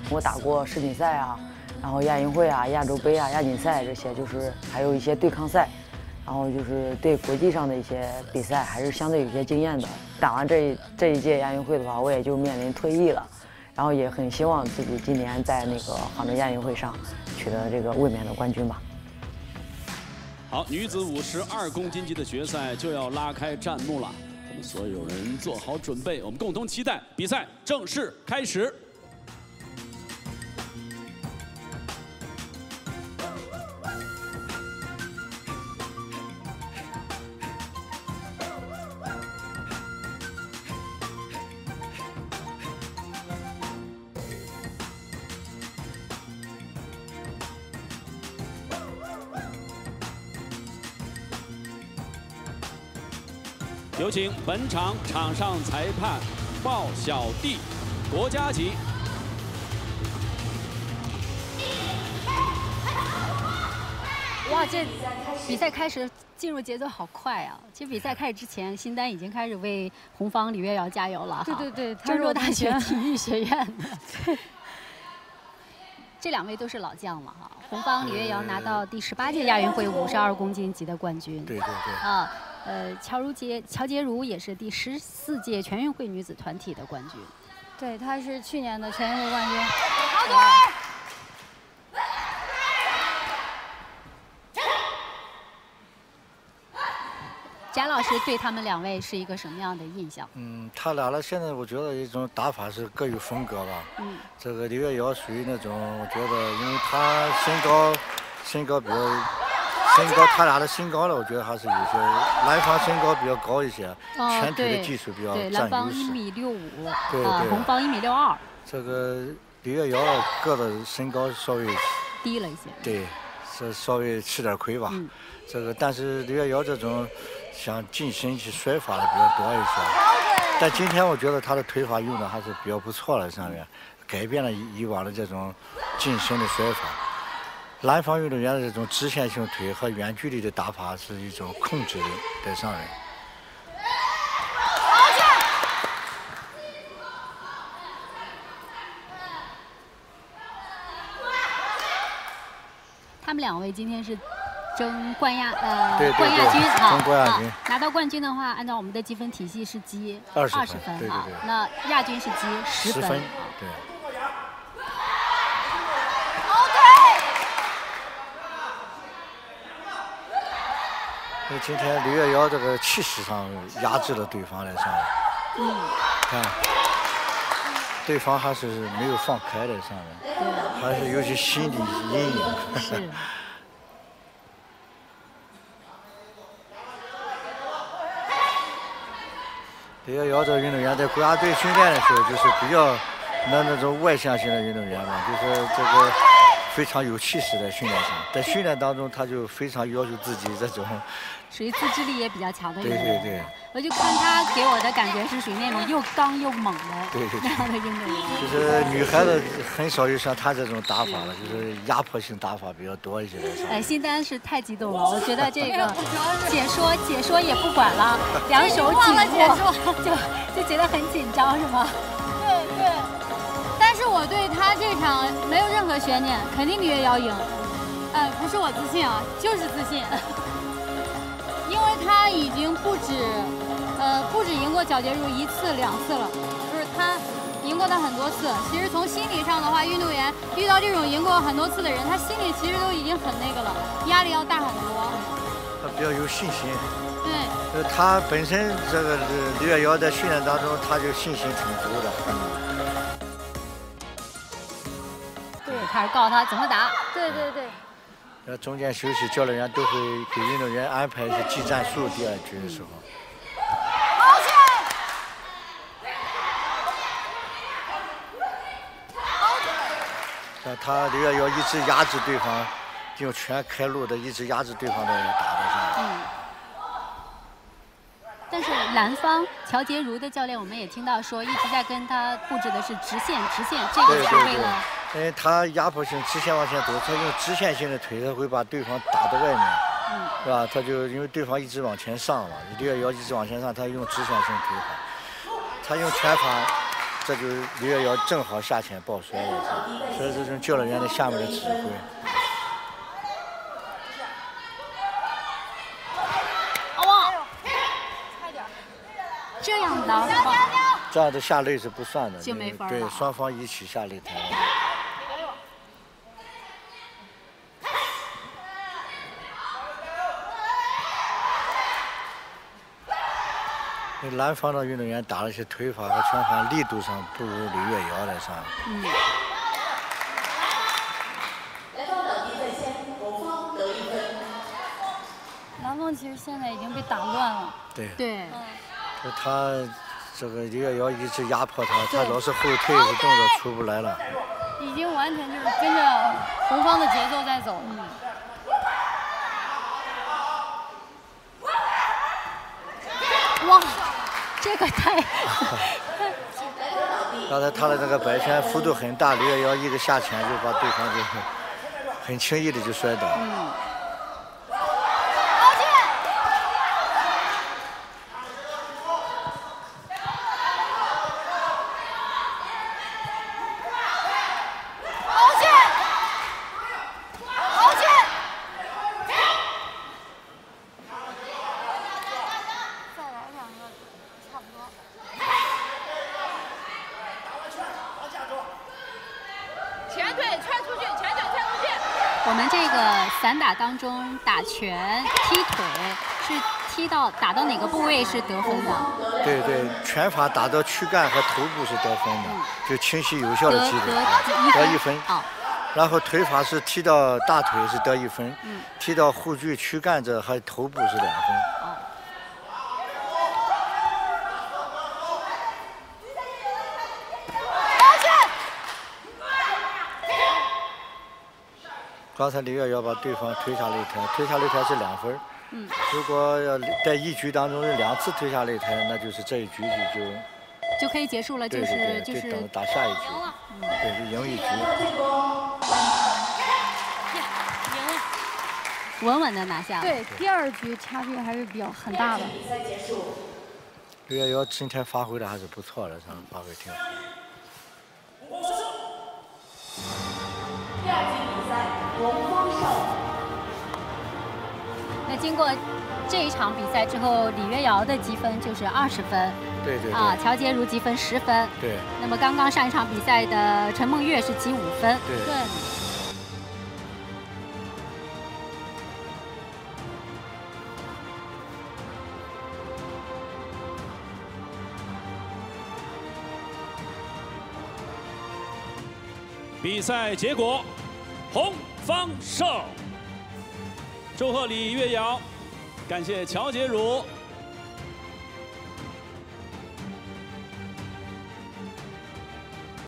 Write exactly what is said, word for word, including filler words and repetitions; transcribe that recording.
我打过世锦赛啊，然后亚运会啊、亚洲杯啊、亚锦赛这些，就是还有一些对抗赛，然后就是对国际上的一些比赛还是相对有些经验的。打完这这一届亚运会的话，我也就面临退役了，然后也很希望自己今年在那个杭州亚运会上取得这个卫冕的冠军吧。 好，女子五十二公斤级的决赛就要拉开战幕了，我们所有人做好准备，我们共同期待比赛正式开始。有请本场场上裁判鲍小弟，国家级。 哇，这比赛开始进入节奏好快啊！其实比赛开始之前，新丹已经开始为红方李月瑶加油了。 对对对， 郑州大学体育学院的。这两位都是老将了哈。红方李月瑶拿到第十八届亚运会五十二公斤级的冠军。 对对对。 啊。 呃，乔如杰、乔洁如也是第十四届全运会女子团体的冠军。 对，她是去年的全运会冠军。 好队！贾老师对他们两位是一个什么样的印象？ 嗯，他俩呢，现在我觉得一种打法是各有风格吧。嗯。这个李月瑶属于那种，我觉得，因为她身高，身高比较。 身高，他俩的身高呢，我觉得还是有些男方身高比较高一些，拳腿的技术比较占优势。 对，蓝方一米六五， 对对， 红方一米六二。 这个李月瑶个子身高稍微低了一些。 对，是稍微吃点亏吧。嗯。这个，但是李月瑶这种想近身去摔法的比较多一些。但今天我觉得他的腿法用的还是比较不错了，上面改变了以往的这种近身的摔法。 南方运动员的这种直线性腿和远距离的打法是一种控制的在上面。 他们两位今天是争冠亚呃对对对冠亚军啊， 争冠亚军。 拿到冠军的话，按照我们的积分体系是积二十分啊，那亚军是积十分。 对。 因为今天李月瑶这个气势上压制了对方来上面，嗯，看，对方还是没有放开在上面，还是有些心理阴影。 是。 李月瑶这个运动员在国家队训练的时候，就是比较那那种外向型的运动员嘛，就是这个非常有气势的训练上，在训练当中他就非常要求自己这种。 属于自制力也比较强的运动员。 对对对。 我就看他给我的感觉是属于那种又刚又猛的对对那样的运动员。 就是女孩子很少有像他这种打法了，就是压迫性打法比较多一些。 哎，新丹是太激动了，我觉得这个解说解说也不管了，两手紧握，就就觉得很紧张，是吗？ 对对。但是我对他这场没有任何悬念，肯定李月瑶赢。呃，不是我自信啊，就是自信。 因为他已经不止，呃，不止赢过皎洁如一次两次了，就是他赢过他很多次。其实从心理上的话，运动员遇到这种赢过很多次的人，他心里其实都已经很那个了，压力要大很多。 他比较有信心。 对。 就是他本身这个李月瑶在训练当中，他就信心挺足的。 对，开始告诉他怎么打。 对对对。 呃，中间休息，教练员都会给运动员安排一些技战术。第二局的时候，呃，他李月瑶一直压制对方，用拳开路的，一直压制对方的打在上。嗯。 但是蓝方乔洁如的教练，我们也听到说，一直在跟他布置的是直线，直线，这个是为了。 因为他压迫性直线往前走，他用直线性的腿，他会把对方打到外面，嗯、是吧？他就因为对方一直往前上嘛，李月瑶一直往前上，他用直线性腿法，他用拳法， 这就是李月瑶正好下潜抱摔了，所以这种教练员在下面的指挥。 哇，这样的， 这样的下擂是不算的， 就没法了。 对，双方一起下擂台。南方的运动员打了一些腿法和拳法力度上不如李月瑶来上。嗯。 南方其实现在已经被打乱了。 对。 对。 嗯。他这个李月瑶一直压迫他，他老是后退，这动作出不来了。 已经完全就是跟着红方的节奏在走。嗯。 哇！这个太…… 刚才他的那个摆拳幅度很大，李月瑶一个下潜就把对方就很轻易的就摔倒。嗯。 我们这个散打当中，打拳、踢腿是踢到打到哪个部位是得分的？ 对对，拳法打到躯干和头部是得分的，嗯、就清晰有效的击得得一分。 好。 然后腿法是踢到大腿是得一分，嗯、踢到护具、躯干这和头部是两分。哦。刚才李月瑶把对方推下擂台，推下擂台是两分。嗯，如果要在一局当中是两次推下擂台，那就是这一局就就就可以结束了，就是对对对就是等打下一局，嗯，对，就赢一局。 赢了， 稳稳的拿下。 对，第二局差距还是比较很大的。 李月瑶今天发挥的还是不错的，上发挥挺好。 第二局比赛，红方胜。 那经过这一场比赛之后，李月瑶的积分就是二十分。 对对对。 啊，乔洁如积分十分。 对。 那么刚刚上一场比赛的陈梦月是积五分。 对。对。 比赛结果，红方胜。祝贺李月瑶，感谢乔洁如。